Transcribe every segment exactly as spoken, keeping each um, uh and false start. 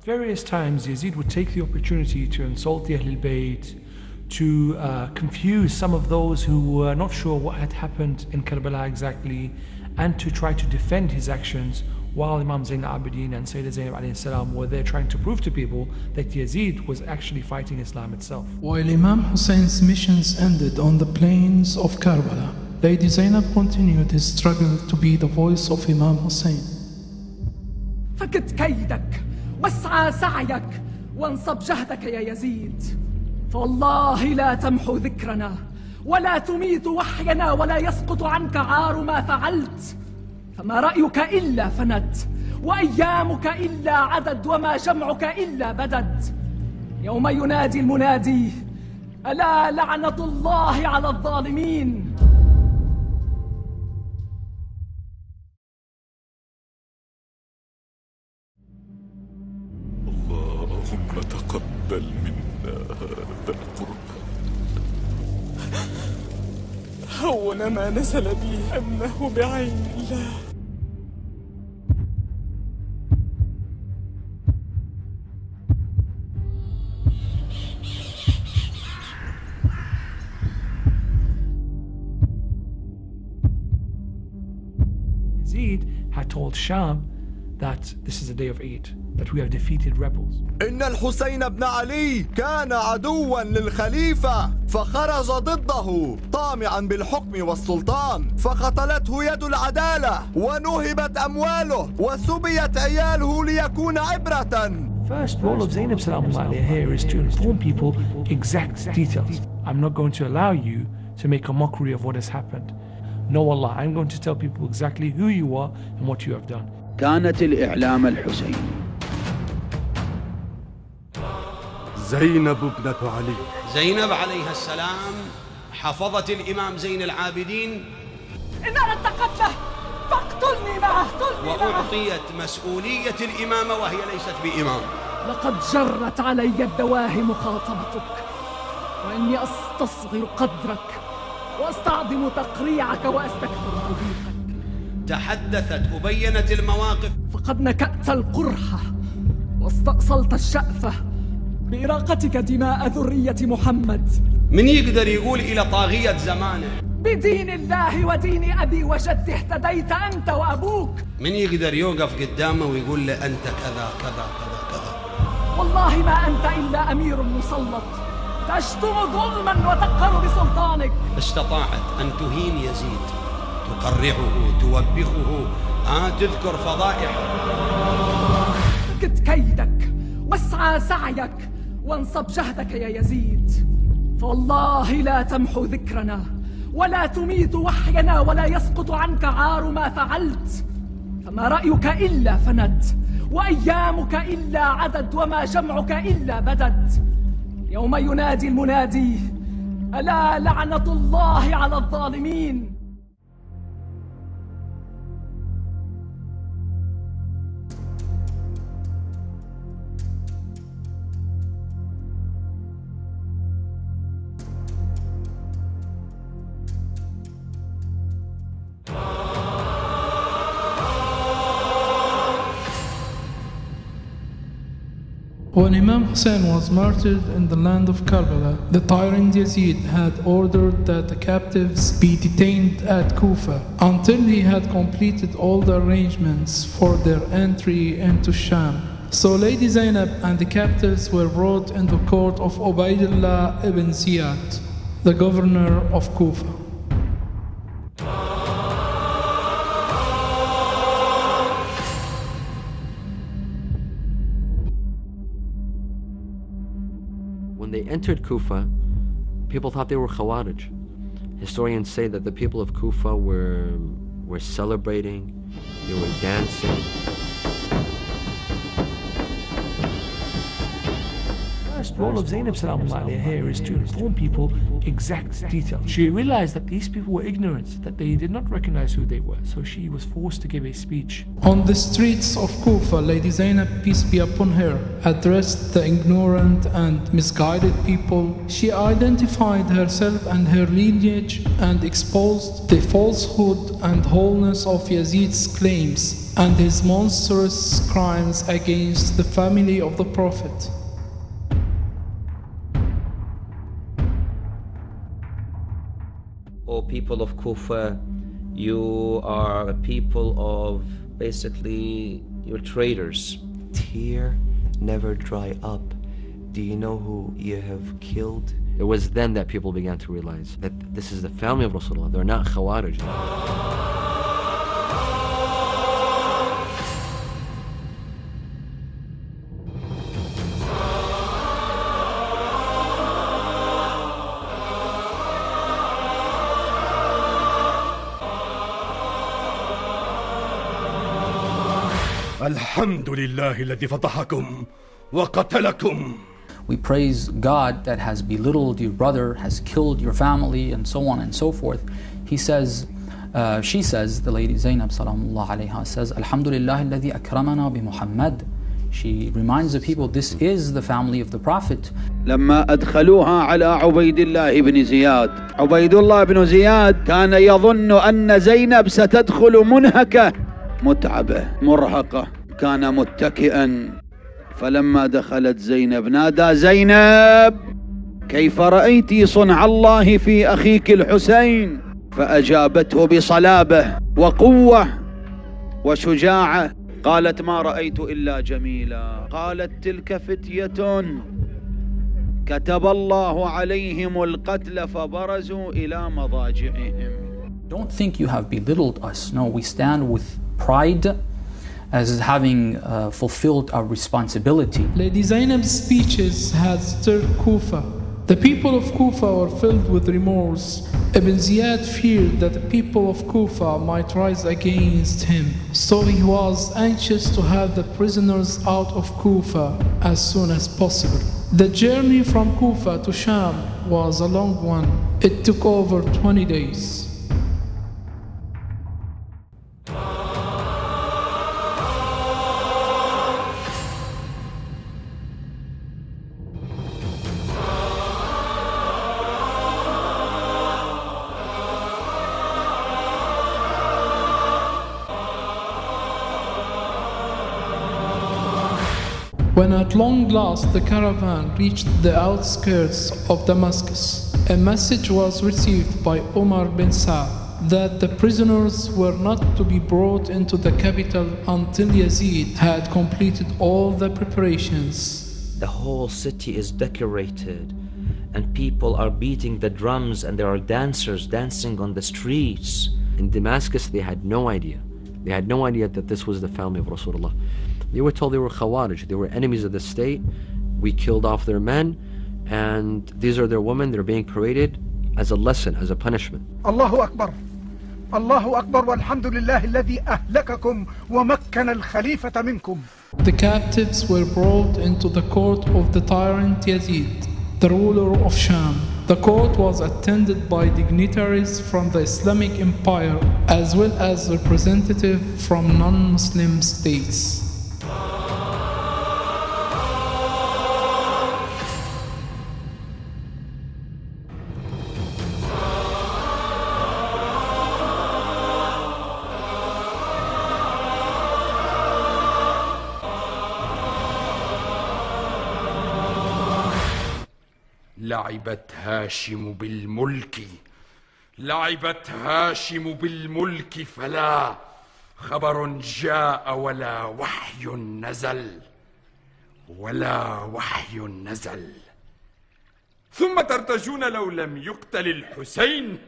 various times Yazid would take the opportunity to insult the Ahlul Bayt, to uh, confuse some of those who were not sure what had happened in Karbala exactly, and to try to defend his actions while Imam Zayn al-Abidin and Sayyidah Zainab alayhi salam were there trying to prove to people that Yazid was actually fighting Islam itself. While Imam Hussein's missions ended on the plains of Karbala, Lady Zainab continued his struggle to be the voice of Imam Hussein. فكت كيدك واسعى سعيك وانصب جهدك يا يزيد، فوالله لا تمحو ذكرنا ولا تميت وحينا ولا يسقط عنك عار ما فعلت، فما رأيك إلا فند وأيامك إلا عدد وما جمعك إلا بدد. يوم ينادي المنادي ألا لعنة الله على الظالمين. اللهم تقبل منا هذا القرآن. هون ما نزل بي أنه بعين الله. Yazid had told Sham that this is a day of Eid, that we have defeated rebels. إن الحسين بن علي كان عدوا للخليفة فخرج ضده طامعا بالحكم والسلطان، فقتلته يد العدالة ونهبت أمواله وسبيت عياله ليكون عبرة. First role of Zainab Salamullah alayha here is to inform people exact details. I'm not going to allow you to make a mockery of what has happened. No Allah, I'm going to tell people exactly who you are and what you have done. كانت الإعلام الحسين. زينب ابنة علي. زينب عليها السلام حفظت الإمام زين العابدين. إن أردت قتله فاقتلني معه، اقتلني معه. وأعطيت مسؤولية الإمامة وهي ليست بإمام. لقد جرت علي الدواهي مخاطبتك، وإني أستصغر قدرك وأستعظم تقريعك وأستكثر توبيخك. تحدثت وبينت المواقف. فقد نكأت القرحة واستأصلت الشأفة بإراقتك دماء ذرية محمد. من يقدر يقول إلى طاغية زمانه؟ بدين الله ودين أبي وجدي اهتديت أنت وأبوك. من يقدر يوقف قدامه ويقول له أنت كذا كذا كذا كذا؟ والله ما أنت إلا أمير مسلط تشتم ظلما وتقهر بسلطانك. استطاعت أن تهين يزيد، تقرعه، توبخه، آه تذكر فضائحه. فكت كيدك واسعى سعيك وانصب جهدك يا يزيد، فوالله لا تمحو ذكرنا ولا تميت وحينا ولا يسقط عنك عار ما فعلت، فما رأيك إلا فند وأيامك إلا عدد وما جمعك إلا بدد. يوم ينادي المنادي ألا لعنة الله على الظالمين. When Imam Hussein was martyred in the land of Karbala, the tyrant Yazid had ordered that the captives be detained at Kufa until he had completed all the arrangements for their entry into Sham. So Lady Zainab and the captives were brought in the court of Ubaidullah ibn Ziyad, the governor of Kufa. When they entered Kufa, people thought they were Khawarij. Historians say that the people of Kufa were, were celebrating, they were dancing. First role of Zainab Salamullah alayha here is to inform people exact details. She realized that these people were ignorant, that they did not recognize who they were, so she was forced to give a speech. On the streets of Kufa, Lady Zainab, peace be upon her, addressed the ignorant and misguided people. She identified herself and her lineage and exposed the falsehood and wholeness of Yazid's claims and his monstrous crimes against the family of the Prophet. O people of Kufa, you are a people of basically, you're traitors. Tear never dry up. Do you know who you have killed? It was then that people began to realize that this is the family of Rasulullah. They're not Khawarij. الحمد لله الذي فضحكم وقتلكم. We praise God that has belittled your brother, has killed your family, and so on and so forth. He says, uh, she says, the lady Zainab Salamullah alayha says, Alhamdulillah alladhi akramana bi Muhammad. She reminds the people, this is the family of the Prophet. لما أدخلوها على عبيد الله بن زياد عبيد الله بن زياد كان يظن أن زينب ستدخل منهكة متعبة مرهقة، كان متكئا، فلما دخلت زينب نادى زينب كيف رأيت صنع الله في أخيك الحسين؟ فأجابته بصلابة وقوة وشجاعة، قالت ما رأيت إلا جميلا. قالت تلك فتية كتب الله عليهم القتل فبرزوا إلى مضاجعهم. Don't think you have belittled us. No, we stand with pride as having uh, fulfilled our responsibility. Lady Zainab's speeches had stirred Kufa. The people of Kufa were filled with remorse. Ibn Ziyad feared that the people of Kufa might rise against him, so he was anxious to have the prisoners out of Kufa as soon as possible. The journey from Kufa to Sham was a long one. It took over twenty days. When at long last the caravan reached the outskirts of Damascus, a message was received by Umar bin Sa'd that the prisoners were not to be brought into the capital until Yazid had completed all the preparations. The whole city is decorated and people are beating the drums and there are dancers dancing on the streets. In Damascus, they had no idea. They had no idea that this was the family of Rasulullah. They were told they were Khawarij, they were enemies of the state. We killed off their men, and these are their women. They're being paraded as a lesson, as a punishment. Allahu Akbar, Allahu Akbar, walhamdulillah alladhi ahlakakum wa makkana al-khalifata minkum. The captives were brought into the court of the tyrant Yazid, the ruler of Sham. The court was attended by dignitaries from the Islamic Empire as well as representatives from non-Muslim states. لعبت هاشم بالملك لعبت هاشم بالملك فلا خبر جاء ولا وحي نزل ولا وحي نزل ثم ترتجون لو لم يقتل الحسين.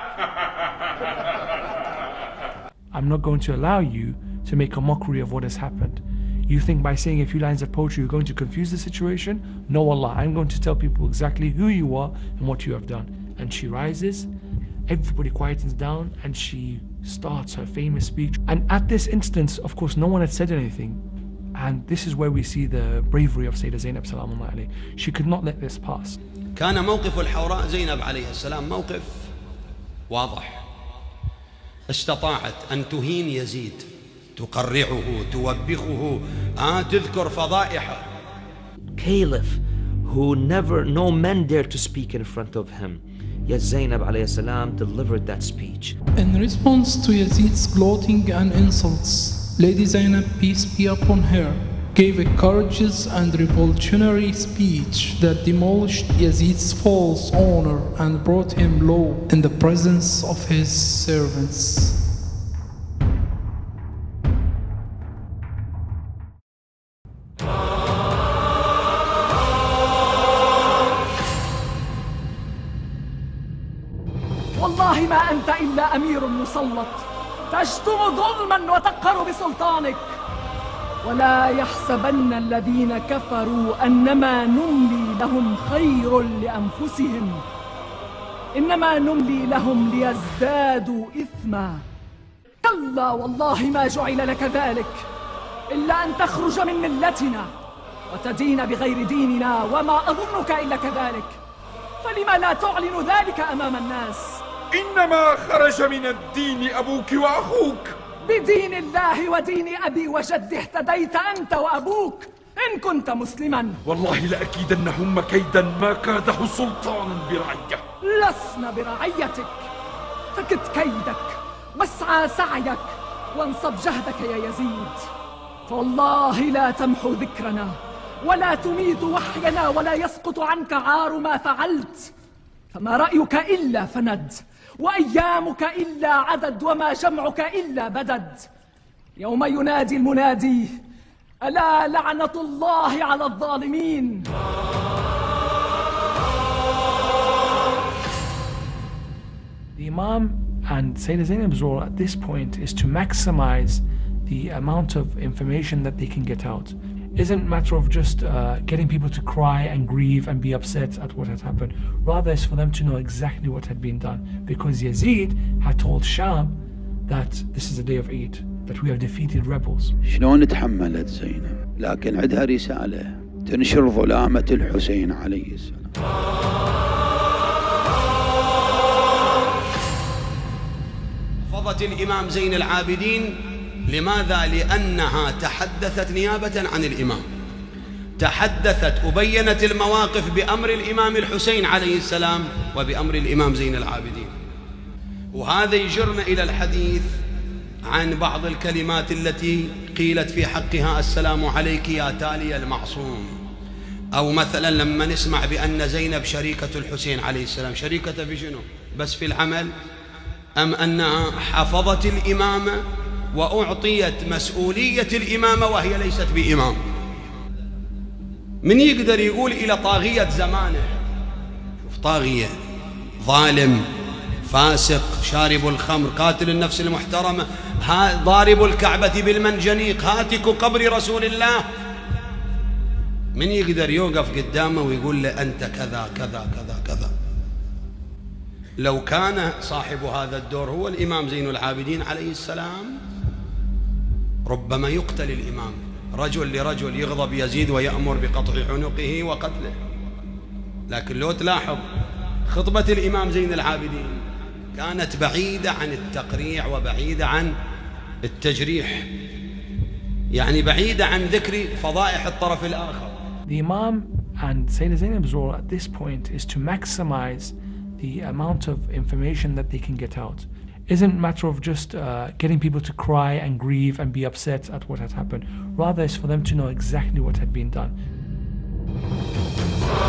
I'm not going to allow you to make a mockery of what has happened. You think by saying a few lines of poetry you're going to confuse the situation? No, Allah, I'm going to tell people exactly who you are and what you have done. And she rises, everybody quietens down, and she starts her famous speech. And at this instance, of course, no one had said anything. And this is where we see the bravery of Sayyidah Zainab Salamullah alayhi. She could not let this pass. كان موقف الحوراء زينب عليه السلام موقف واضح. استطاعت أن تهين يزيد، تقرعه، توبخه، آه تذكر فضائحه. Caliph who never, no men dared to speak in front of him. Yet Zainab alayhi salam delivered that speech. In response to Yazid's gloating and insults, Lady Zainab, peace be upon her, gave a courageous and revolutionary speech that demolished Yazid's false honor and brought him low in the presence of his servants. والله ما أنت إلا أمير مسلط تشتم ظلما وتقهر بسلطانك. ولا يحسبن الذين كفروا أنما نملي لهم خير لأنفسهم إنما نملي لهم ليزدادوا إثما. كلا والله ما جعل لك ذلك إلا أن تخرج من ملتنا وتدين بغير ديننا، وما أظنك إلا كذلك، فلما لا تعلن ذلك أمام الناس؟ إنما خرج من الدين أبوك وأخوك. بدين الله ودين أبي وجدي اهتديت أنت وأبوك إن كنت مسلما. والله لأكيدنهم كيدا ما كاده سلطان برعية. لسنا برعيتك، فكد كيدك واسعى سعيك وانصب جهدك يا يزيد، فوالله لا تمحو ذكرنا ولا تميت وحينا ولا يسقط عنك عار ما فعلت. فما رأيك إلا فند، وأيامك إلا عدد، وما جمعك إلا بدد. يوم ينادي المنادي ألا لعنة الله على الظالمين. The Imam and Sayyidah Zainab's role at this point is to maximize the amount of information that they can get out. Isn't a matter of just uh, getting people to cry and grieve and be upset at what had happened. Rather, it's for them to know exactly what had been done. Because Yazid had told Sham that this is a day of Eid, that we have defeated rebels. شلون تحملت زينب؟ لكن عندها رسالة تنشر ظلامة الحسين عليه السلام. فضت الإمام زين العابدين. لماذا؟ لأنها تحدثت نيابة عن الإمام، تحدثت وبينت المواقف بأمر الإمام الحسين عليه السلام وبأمر الإمام زين العابدين. وهذا يجرنا إلى الحديث عن بعض الكلمات التي قيلت في حقها: السلام عليك يا تالي المعصوم. أو مثلا لما نسمع بأن زينب شريكة الحسين عليه السلام، شريكة في شنو؟ بس في العمل؟ أم أنها حفظت الإمامة وأعطيت مسؤولية الإمامة وهي ليست بإمام؟ من يقدر يقول إلى طاغية زمانه؟ شوف، طاغية، ظالم، فاسق، شارب الخمر، قاتل النفس المحترمة، ضارب الكعبة بالمنجنيق، هاتك قبر رسول الله. من يقدر يوقف قدامه ويقول له أنت كذا كذا كذا كذا؟ لو كان صاحب هذا الدور هو الإمام زين العابدين عليه السلام ربما يقتل الإمام، رجل لرجل، يغضب يزيد ويأمر بقطع عنقه وقتله. لكن لو تلاحظ خطبة الإمام زين العابدين كانت بعيدة عن التقريع وبعيدة عن التجريح، يعني بعيدة عن ذكر فضائح الطرف الآخر. The Imam and Sayyidah Zainab's role at this point is to maximize the amount of information that they can get out. Isn't a matter of just uh, getting people to cry and grieve and be upset at what had happened. Rather, it's for them to know exactly what had been done.